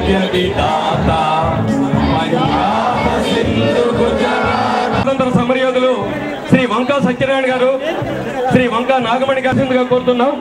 స్వతంత్ర సమరయోధులు శ్రీ వంకా సత్యనారాయణ గారు, శ్రీ వంకా నాగమణి గారిగా కోరుతున్నాం.